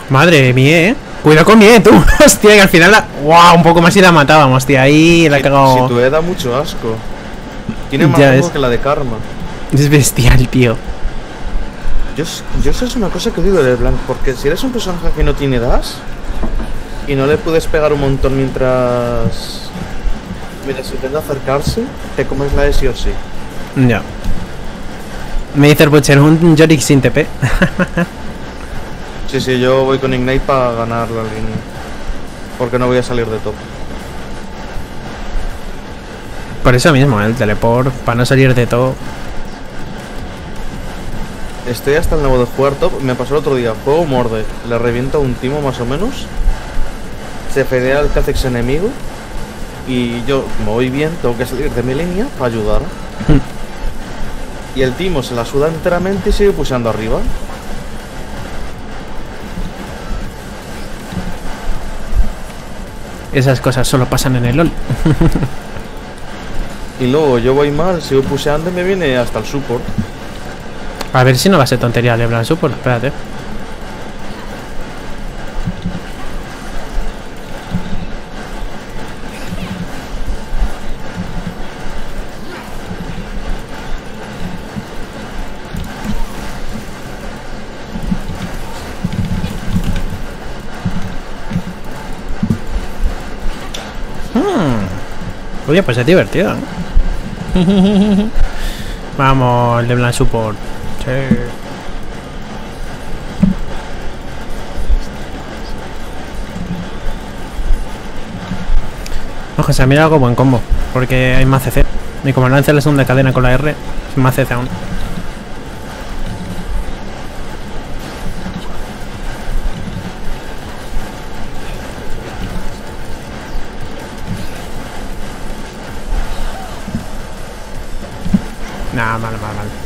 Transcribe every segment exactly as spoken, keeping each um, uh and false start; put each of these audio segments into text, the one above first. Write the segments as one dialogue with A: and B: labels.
A: Madre mía, eh. Cuidado con mí, tú. Hostia, que al final la... Wow, un poco más y la matábamos, tío. Ahí la he cagado.
B: Si tu E da mucho asco. Tiene más
A: Ya
B: rango
A: ves.
B: que la de Karma.
A: Es bestial, tío.
B: Yo, yo eso es una cosa que digo de Blanc, porque si eres un personaje que no tiene dash y no le puedes pegar un montón mientras mientras intenta acercarse, te comes la E sí o sí.
A: Ya. Me dice el Butcher, un Yorick sin T P.
B: Sí, sí, yo voy con Ignite para ganar la línea, porque no voy a salir de top.
A: Por eso mismo, el teleport, para no salir de todo.
B: Estoy hasta el nuevo de jugar top. Me pasó el otro día, juego Morde, le revienta un timo más o menos, se fedea al Kha'Zix enemigo y yo, como voy bien, tengo que salir de mi línea para ayudar. Y el timo se la suda enteramente y sigue pusheando arriba.
A: Esas cosas solo pasan en el LoL.
B: Y luego yo voy mal, sigo pusheando y me viene hasta el support.
A: A ver si no va a ser tontería LeBlanc Support, espérate. Hmm. Oye, pues es divertido, ¿no? Vamos, LeBlanc Support. Sí. Ojo, se mira algo buen combo, porque hay más C C. Y como lance la segunda cadena con la R, es más C C aún. Nah, mal, mal, mal.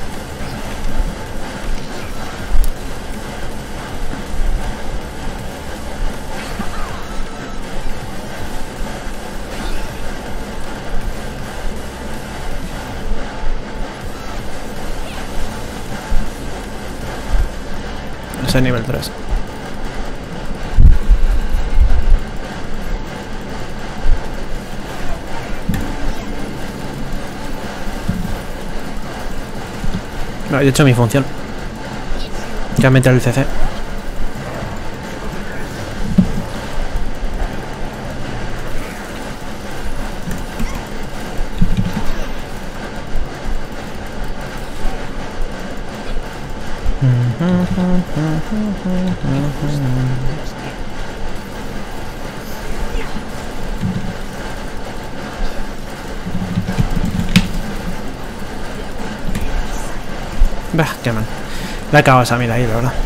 A: Ese nivel tres. No, he hecho mi función. Ya meter el C C. Bah, qué mal. La acabo esa mira ahí, la verdad.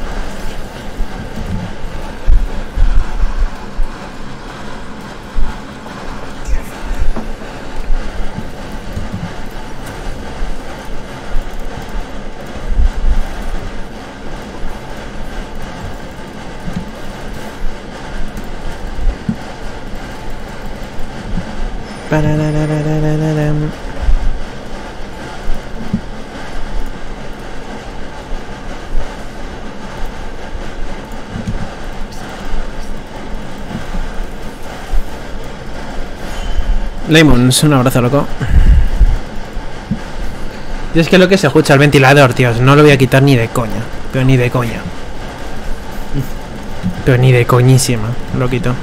A: Lemons, un abrazo, loco. Y es que lo que se escucha el ventilador, tíos, no lo voy a quitar ni de coña. Pero ni de coña. Pero ni de coñísima lo quito.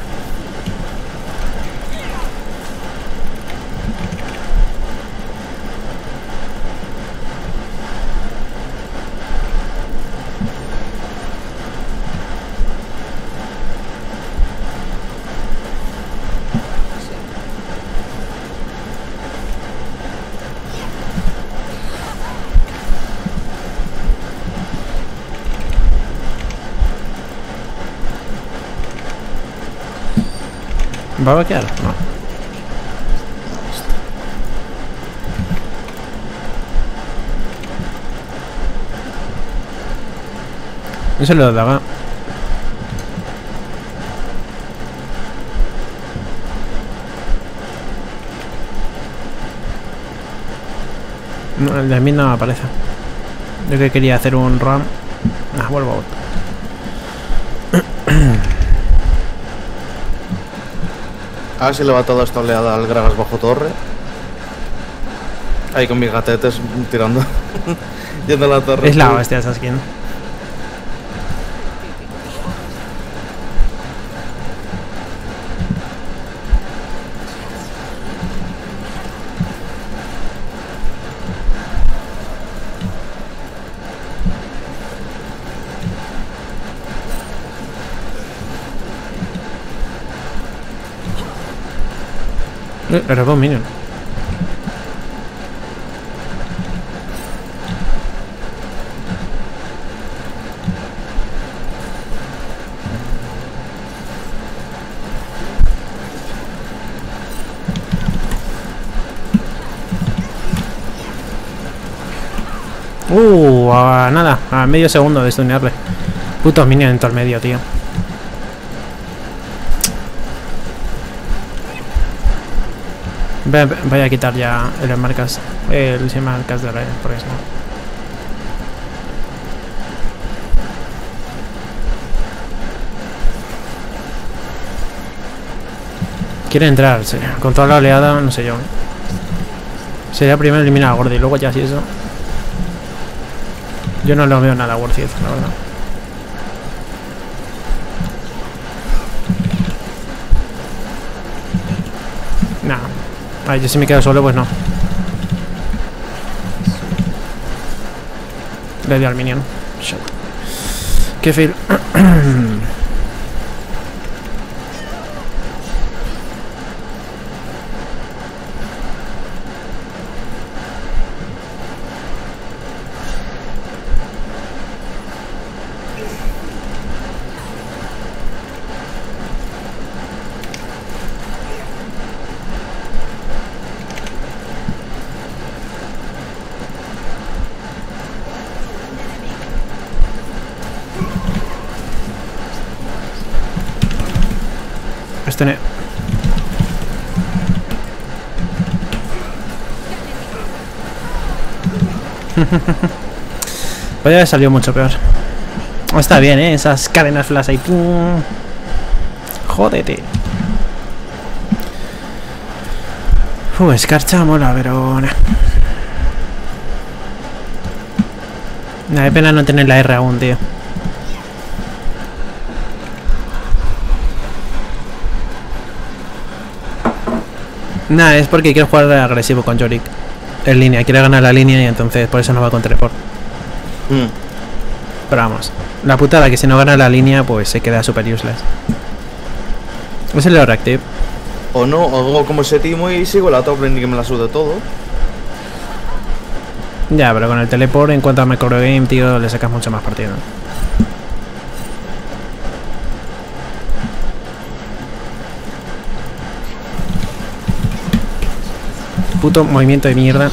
A: ¿Va a vaquear? No. No se lo daba. No, el de mí no aparece. Yo que quería hacer un run. Ah, vuelvo a
B: A ver si le va toda esta oleada al Gragas bajo torre. Ahí con mis gatetes tirando. Yendo a la torre.
A: Es la hostia esa skin. Eh, Era un minion. Uh, a nada, a medio segundo de stunearle. Puto minion en todo el medio, tío. Voy a quitar ya el marcas, el sin marcas de red, por eso. Quiere entrar, sí. Con toda la oleada, no sé yo. Sería primero eliminar a Gordy y luego ya si eso. Yo no lo veo nada worth it, la verdad. Nah. Ay, yo si me quedo solo, pues no. Le di al minion. Shit. Qué fail. Este ne... Podría haber salido mucho peor. Está bien, ¿eh? Esas cadenas flash ahí. ¡Pum! Jódete. Uh, escarcha mola, pero... Nah. Nah, de pena no tener la R aún, tío. Nah, es porque quiero jugar agresivo con Yorick. En línea, quiere ganar la línea y entonces por eso no va con teleport.
B: Mm.
A: Pero vamos, la putada que si no gana la línea pues se queda super useless. Es el reactive.
B: O no, o hago como ese timo y sigo la top lane y que me la sude todo.
A: Ya, pero con el teleport en cuanto a macro game, tío, le sacas mucho más partido. Puto movimiento de mierda.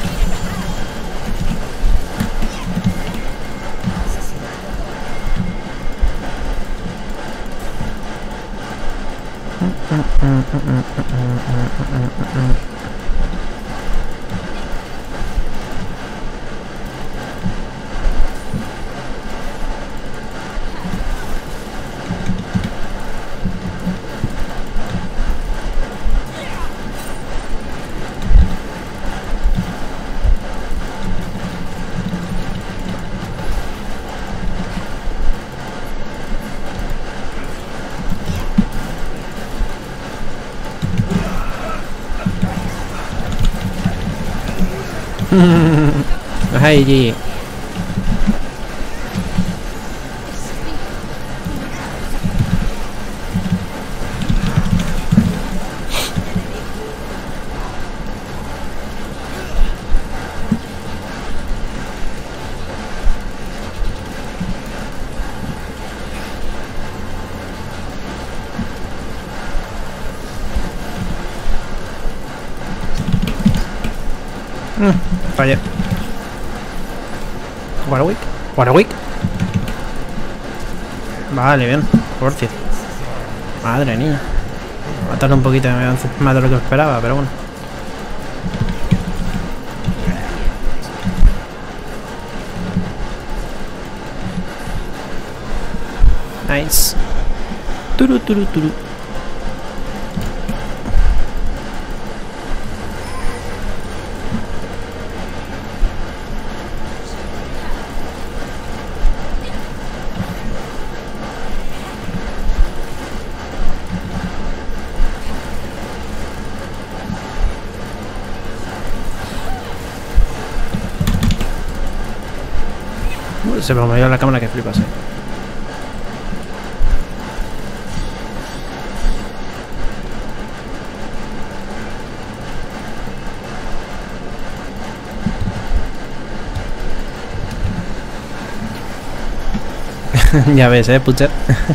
A: Ay, G. Mm, fallé. Warwick. Warwick. Vale, bien. Worth it. Madre mía. Matarlo un poquito más de lo que esperaba, pero bueno. Nice. Turu, turu, turu. Uy, se me movió la cámara que flipas, eh. Ya ves, eh, Pucher.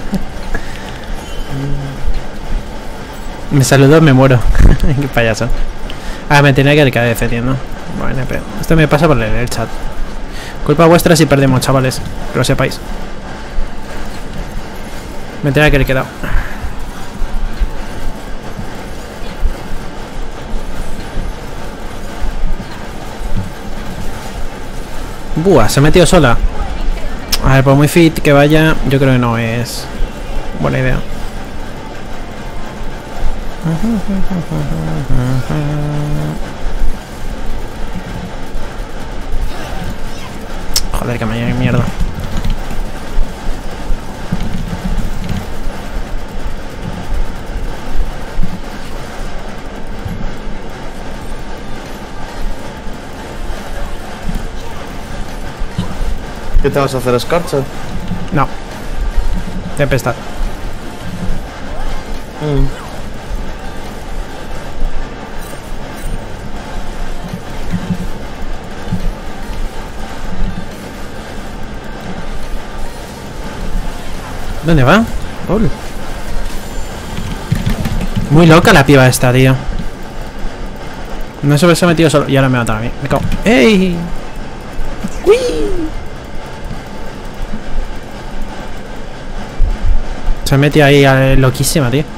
A: Me saludó, me muero. Qué payaso. Ah, me tenía que ir defendiendo. Bueno, pero esto me pasa por leer el chat. Culpa vuestra si perdemos, chavales. Que lo sepáis. Me tenía que ir quedado. Buah, se ha metido sola. A ver, por muy fit que vaya, yo creo que no es buena idea. Joder, que me haya mierda.
B: ¿Qué te vas a hacer, escarcha?
A: No. Tempestad.
B: Mm.
A: ¿Dónde va? Oh. Muy loca la piba esta, tío. No se se ha metido solo. Y ahora me matan a mí. Me cago. ¡Ey! ¡Uy! Se metió ahí eh, loquísima, tío.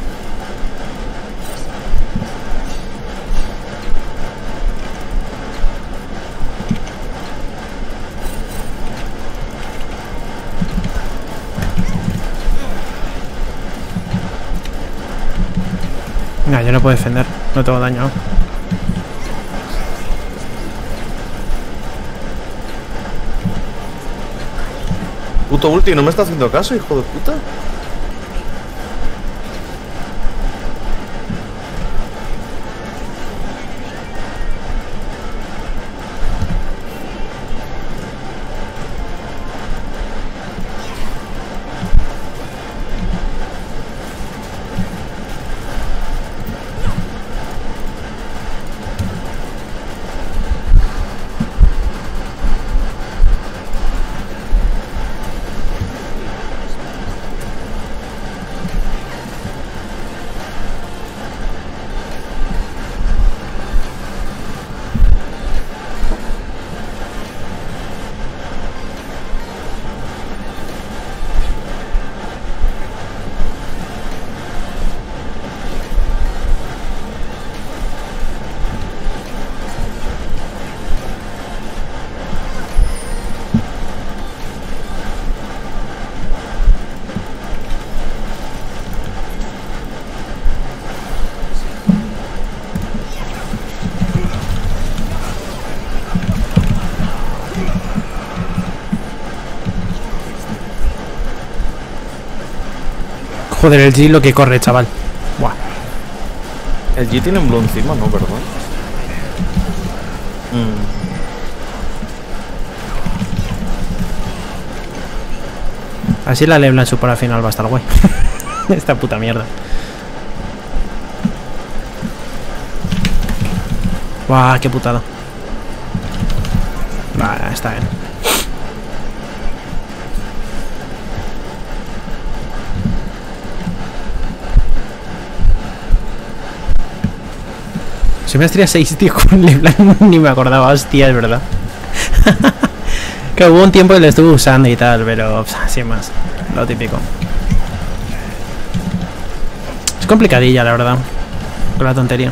A: No, yo no puedo defender. No tengo daño.
B: Puto ulti, ¿no me está haciendo caso, hijo de puta?
A: Joder, el G lo que corre, chaval. Buah.
B: El G tiene un blue encima, ¿no? ¿Verdad? Mm.
A: Así la Leblanc Super al final va a estar guay. Esta puta mierda. Buah, qué putada. Vale, está bien. Se me has tirado seis, tío, con Leblanc. Ni me acordaba, hostia, es verdad. Que hubo un tiempo que lo estuve usando y tal, pero así más. Lo típico. Es complicadilla, la verdad. Con la tontería.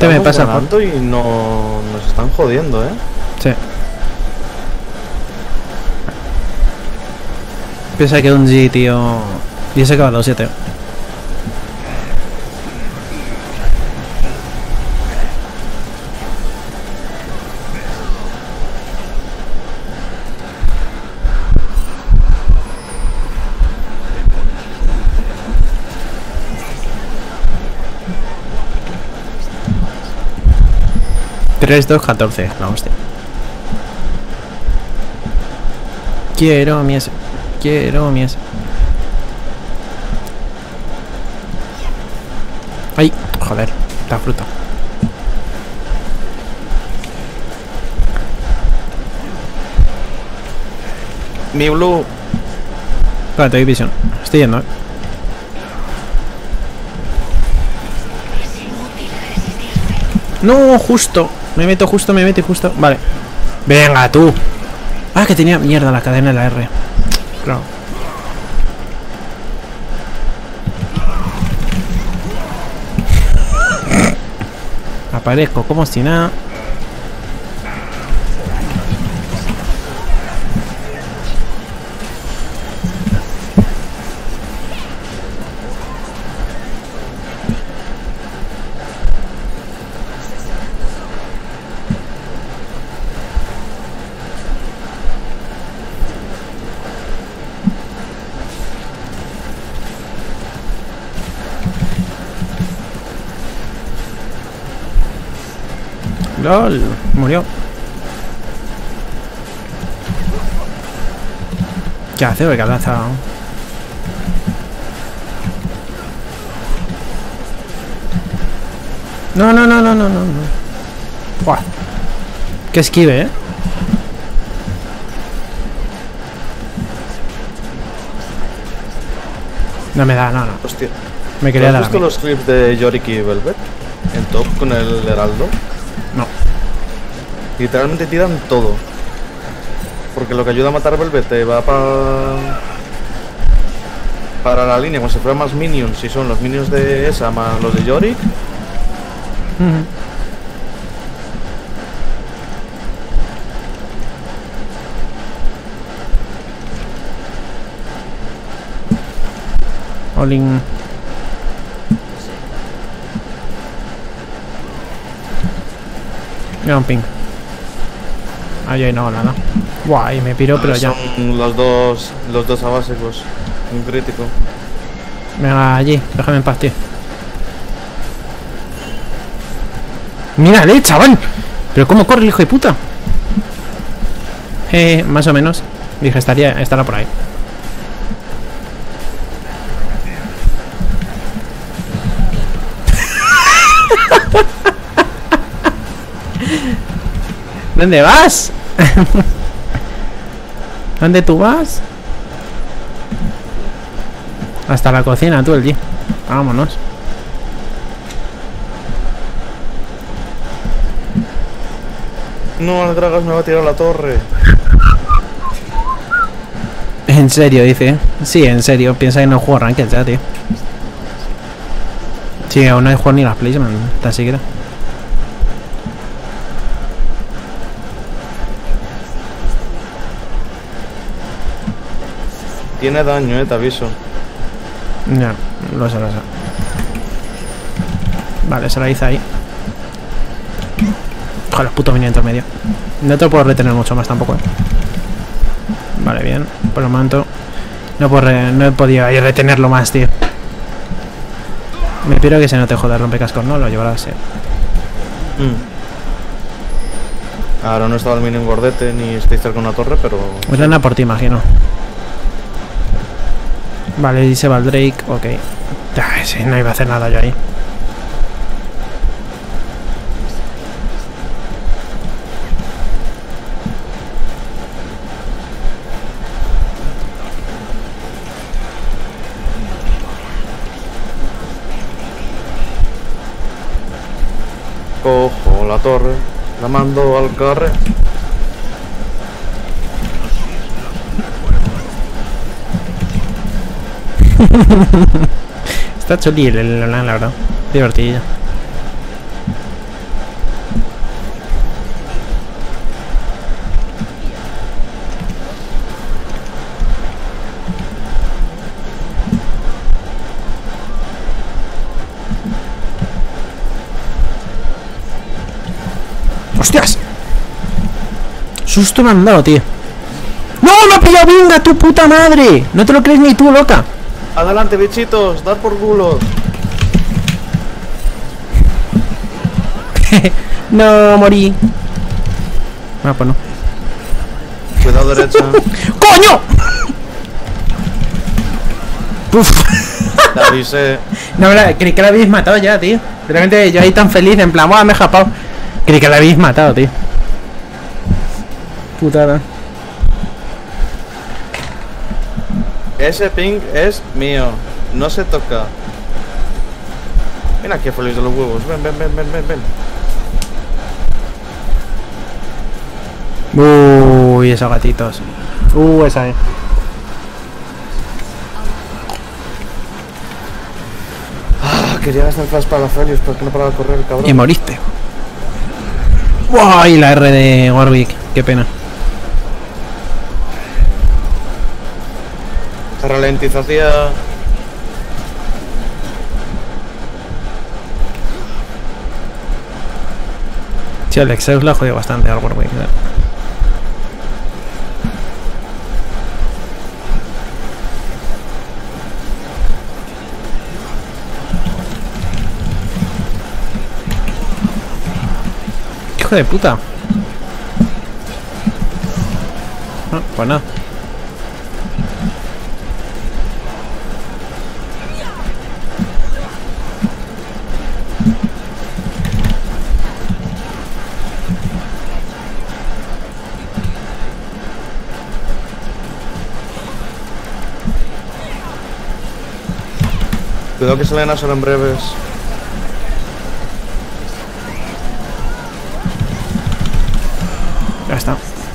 A: Te me pasa por...
B: ganando y no nos están jodiendo, eh.
A: Sí. Piensa que un G, tío. Y ese acaba dos siete. tres dos catorce, la hostia. Quiero mi ese. Quiero mi ese. Ay, joder, la fruta.
B: Mi blue.
A: Espérate, hay visión. Estoy yendo, eh. No, justo. Me meto justo, me meto justo. Vale. Venga, tú. Ah, que tenía mierda la cadena de la R. Claro. Aparezco como si nada. LOL, murió. ¿Qué hace? Porque ha lanzado. No, no, no, no, no, no, no. Buah. Qué esquive, eh. No me da, no, no.
B: Hostia.
A: Me quería dar a
B: ¿Has
A: mí.
B: visto los clips de Yorick y Velvet? En top con el Heraldo.
A: No.
B: Literalmente tiran todo. Porque lo que ayuda a matar a Velvet te va para... Para la línea, como si fueran más minions. Si son los minions de esa más los de Yorick.
A: Uh-huh. Olin. Mira un ping. Ahí hay no, nada. Guay, me piro, pero ya.
B: Son los dos, los dos abásicos. Un crítico.
A: Venga, allí, déjame en paz, tío. ¡Mírale, chaval! ¿Pero cómo corre el hijo de puta? Eh, más o menos. Dije, estaría, estará por ahí. ¿Dónde vas? ¿Dónde tú vas? Hasta la cocina, tú, el G. Vámonos.
B: No, el Gragas me va a tirar la torre.
A: En serio, dice. Sí, en serio. Piensa que no juego Ranked ya, tío. Sí, aún no he jugado ni las placement, tan siquiera.
B: Tiene daño, eh, te aviso.
A: Ya, lo sé, lo sé. Vale, se la hice ahí. Joder, los putos minions medio. No te puedo retener mucho más tampoco, eh. Vale, bien. Por el momento no, puedo re no he podido ahí retenerlo más, tío. Me pido que se no te joda el rompecascos, ¿no? Lo llevarás, eh.
B: Mm. Ahora no estaba el minion gordete ni estáis cerca de una torre, pero...
A: Pues anda por ti, imagino. Vale, y se va el Drake, ok. Ay, sí, no iba a hacer nada yo ahí.
B: Cojo la torre, la mando al carre.
A: Está chuli el, el, la verdad. Divertido. Susto me han dado, tío. ¡No! ¡Me ha pillado Vinga, tu puta madre! No te lo crees ni tú, loca.
B: Adelante, bichitos, dar por culo.
A: No, morí. Ah, pues no.
B: Cuidado derecha.
A: ¡Coño! Uf.
B: Te avisé.
A: No, verdad, creí que la habéis matado ya, tío. Realmente yo ahí tan feliz, en plan, ¡buah, me he japado! Creí que la habéis matado, tío. Putada.
B: Ese ping es mío. No se toca. Ven aquí, feliz de los huevos. Ven, ven, ven, ven, ven, ven.
A: Uy, esos gatitos. Uh, esa es.
B: Ah, quería gastar flash para la Felius, pero que no paraba de correr el cabrón.
A: Y moriste. Uy, la R de Warwick. Qué pena.
B: Ralentización.
A: Sí, el Exeus la jodido bastante al Warwick. ¿Verdad? Hijo de puta. Ah, pues nada.
B: Cuidado que salen a solo en breves.
A: Ya está.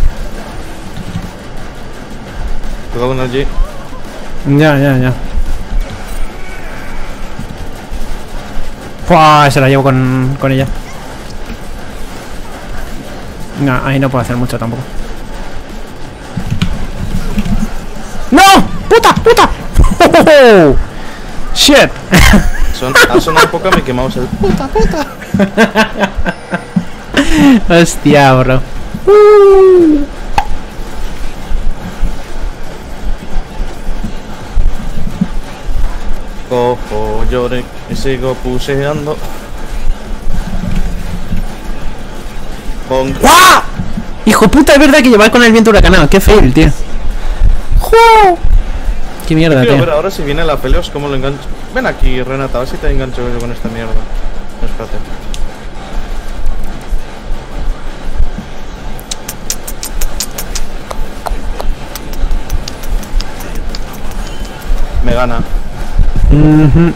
B: Cuidado con el G.
A: Ya, ya, ya. ¡Fua! Se la llevo con, con ella. No, ahí no puedo hacer mucho tampoco. ¡No! ¡Puta! ¡Puta! ¡Oh! ¡Shit!
B: Son, ha sonado un poco a Mickey Mouse el puta puta.
A: Hostia, bro. Uh.
B: Cojo, lloré y sigo puseando. Con...
A: ¡Guau! Hijo puta, es verdad que llevar con el viento huracanado. Qué fail, tío. ¡Jo! Qué mierda,
B: Quiero
A: tío.
B: ver ahora si viene la Felios, cómo lo engancho. Ven aquí, Renata, a ver si te engancho yo con esta mierda. No, espérate. Me gana.
A: Uh-huh.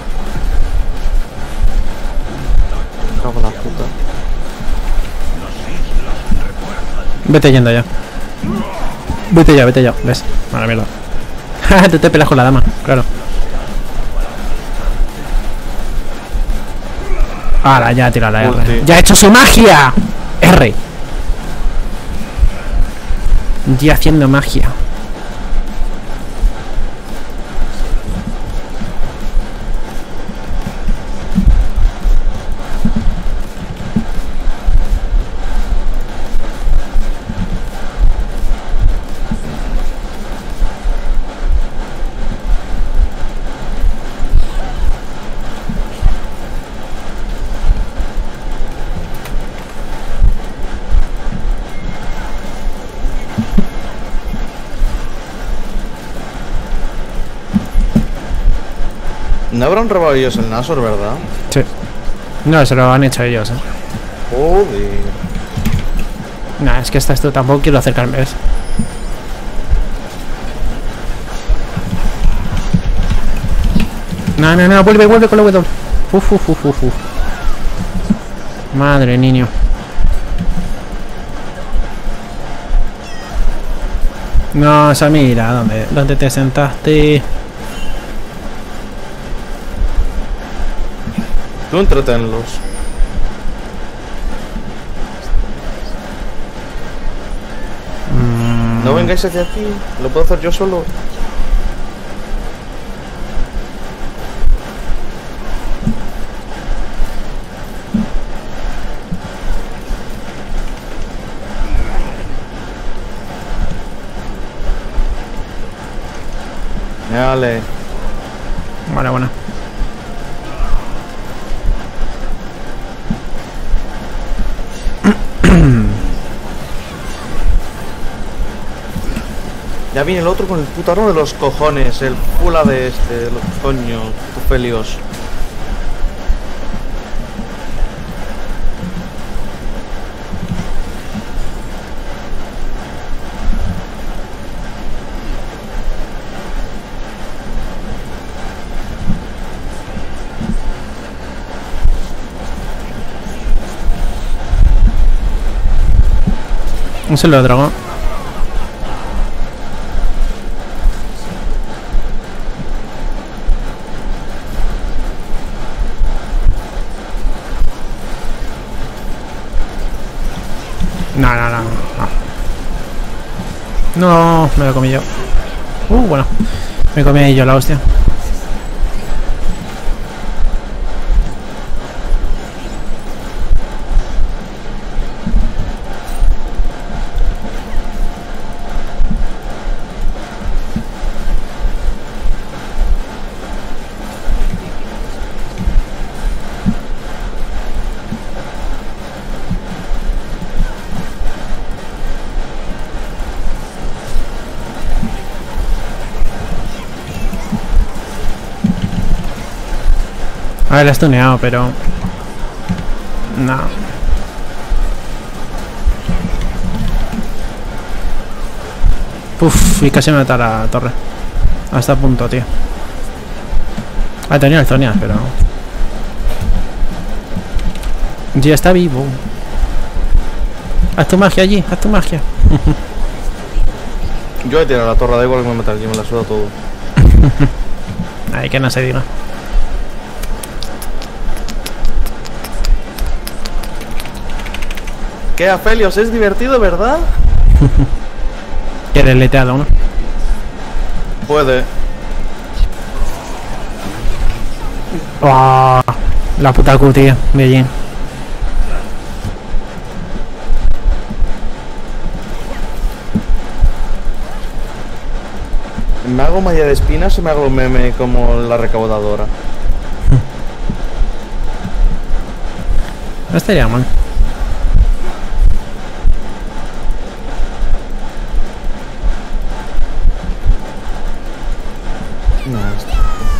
B: Cago en la puta.
A: Vete yendo ya. Vete ya, vete ya. ¿Ves? Mala mierda. Te te pelas con la dama, claro. Ahora, ya tira la R.
B: Ulti.
A: ¡Ya ha hecho su magia! R. Ya haciendo magia.
B: No habrán robado ellos el Nashor, ¿verdad?
A: Sí. No, se lo han hecho ellos, eh.
B: Joder.
A: No, es que esta esto tampoco quiero acercarme, ¿ves? No, no, no, vuelve, vuelve con la W. Uf, uf, uf, uf, uf. Madre, niño. No, Samira, ¿dónde, dónde te sentaste?
B: Tú entretenlos.
A: Mm.
B: No vengáis hacia aquí, lo puedo hacer yo solo. Dale.
A: Vale, bueno.
B: Ya viene el otro con el putarro de los cojones, el pula de este, de los coños, Felios.
A: Un solo de dragón. No, no, no, no. No, me lo comí yo. Uh, bueno. Me comí ahí yo la hostia. A ver, la he stuneado, pero... No. Uf, y casi me mata la torre. Hasta punto, tío. Ha tenido el Zonias, pero... Ya está vivo. Haz tu magia allí, haz tu magia.
B: Yo he tirado la torre, da igual que me meta allí, me la suda todo.
A: Ay, que no se diga.
B: ¿Qué, Aphelios? Es divertido, ¿verdad?
A: ¿Quieres leteado, no?
B: Puede.
A: Oh, la puta Q, tío, de allí.
B: Me hago malla de espinas o me hago meme como la recaudadora.
A: No estaría mal.
B: No, está.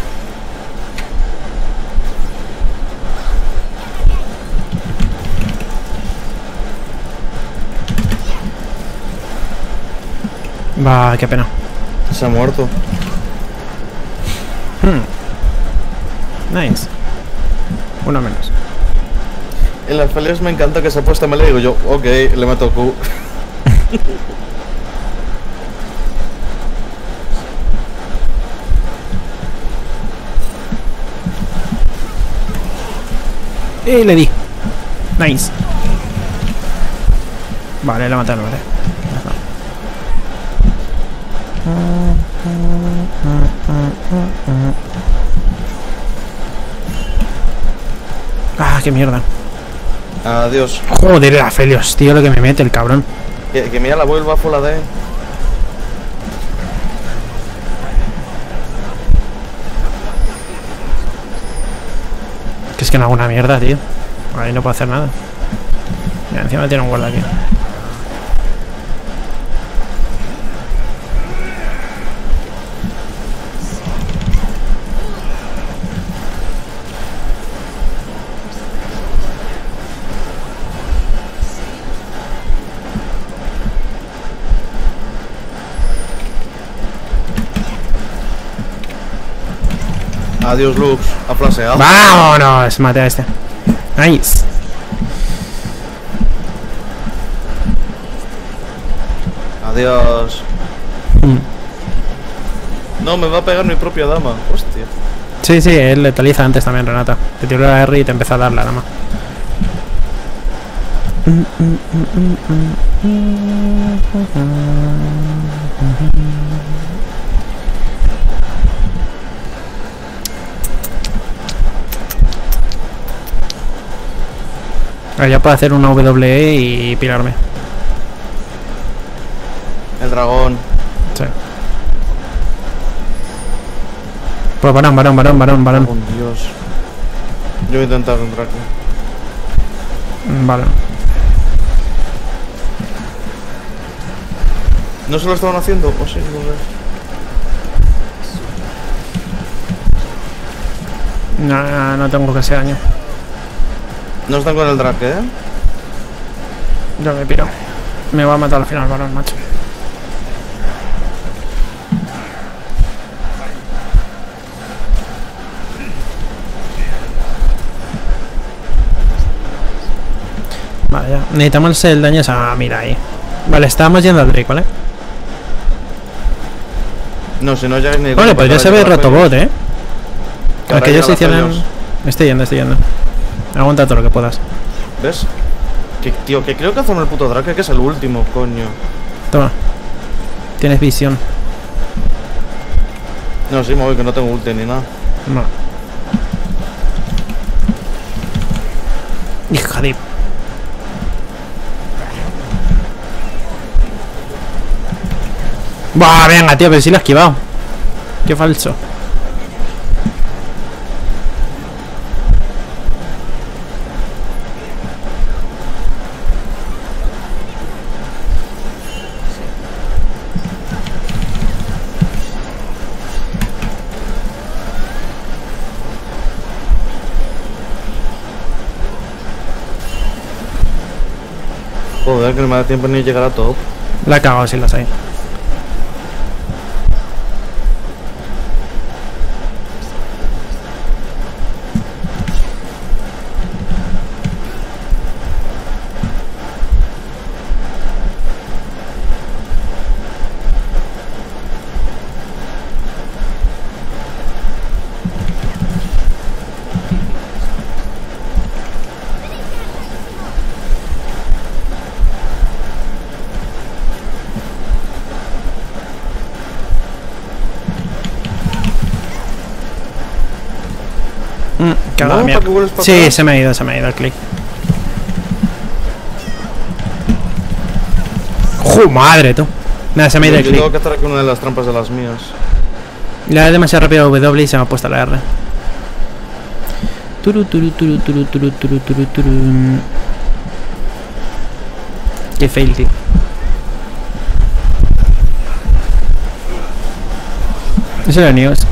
A: Va, qué pena.
B: Se ha muerto.
A: Hmm. Nice. Uno menos.
B: El Aphelios me encanta que se ha puesto melee y digo yo, ok, le meto Q.
A: Y le di. Nice. Vale, la mataron, vale. Ah, qué mierda.
B: Adiós.
A: Joder, el Aphelios, tío, lo que me mete el cabrón.
B: Que, que mira la vuelva full A D.
A: Que es que no hago una mierda, tío. Ahí no puedo hacer nada. Mira, encima tiene un guarda aquí.
B: Adiós, Lux. Ha flasheado.
A: ¡Vámonos! Maté a este. Nice.
B: Adiós.
A: Mm.
B: No, me va a pegar mi propia dama. Hostia.
A: Sí, sí, él letaliza antes también, Renata. Te tiró la R y te empezó a dar la dama. Ahora ya puedo hacer una W E y pirarme.
B: El dragón.
A: Sí. Pues varón, varón, varón, varón, varón.
B: Con Dios. Yo voy a intentar entrar aquí.
A: Vale.
B: ¿No se lo estaban haciendo? O sí, no sé.
A: No, no tengo que hacer daño.
B: No están con el drake, ¿eh?
A: Yo me piro. Me va a matar al final, varón, macho. Vale, ya. Necesitamos el daño esa mira ahí. Vale, estábamos yendo al Drake, ¿vale?
B: No, si no ya ni...
A: Vale, podría ser el Rotobot, ¿eh?
B: Que ahora
A: Aunque ellos se
B: llega la
A: hicieran...
B: Zoyos.
A: Estoy yendo, estoy yendo. Aguanta todo lo que puedas.
B: ¿Ves? Que, tío, que creo que hacen el puto drake, que es el último, coño.
A: Toma. Tienes visión.
B: No, sí, me voy, que no tengo ulti ni nada.
A: No. Hija de... Buah, venga, tío, pero si lo he esquivado. Qué falso.
B: Joder, que no me da tiempo ni llegar a top.
A: La he cagado si las hay. Mm, cagada,
B: No,
A: mierda.
B: ¿para qué vuelves para
A: Sí,
B: atrás?
A: se me ha ido, se me ha ido el clic. ¡Ju, madre, tú! Nada, se me ha ido el
B: Yo tengo
A: clic.
B: que estar aquí una de las trampas de las mías.
A: Le da demasiado rápido a W y se me ha puesto la R. Turu, turu, turu, turu, turu, turu, turu, turu. Qué fail, tío. Eso era news.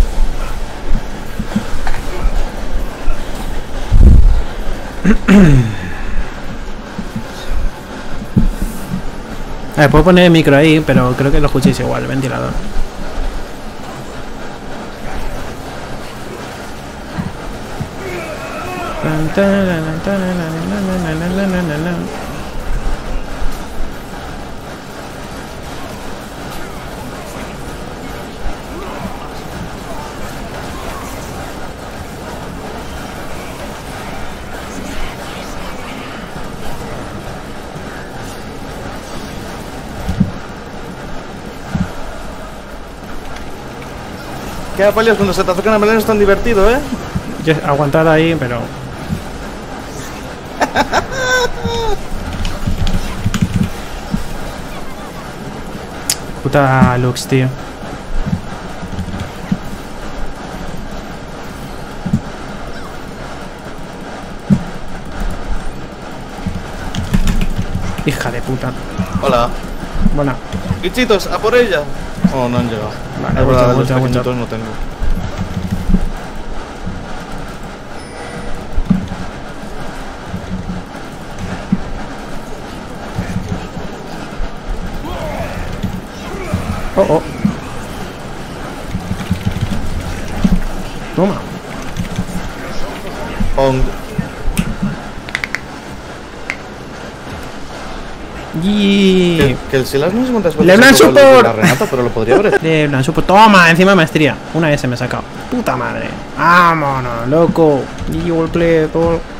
A: A ver, puedo poner el micro ahí, pero creo que lo escuchéis igual, el ventilador.
B: Queda palias cuando se te acercan a Melén, es tan divertido, ¿eh?
A: Yo aguantar ahí, pero... Puta Lux, tío. Hija de puta.
B: Hola.
A: Bueno,
B: Bichitos, a por ella. Oh, no han llegado.
A: Vale,
B: Es
A: mucho,
B: verdad, los
A: mucho, mucho.
B: pequeñitos no tengo.
A: oh, oh. Toma.
B: Pong.
A: Y...
B: Que, que el Silas no sé cuántas
A: Le
B: veces
A: dan
B: ha tocado el de
A: support.
B: la Renata, pero lo podría haber hecho.
A: De plan super. Toma, encima maestría. Una S me he sacado. Puta madre. Vámonos, loco. Y yo play todo.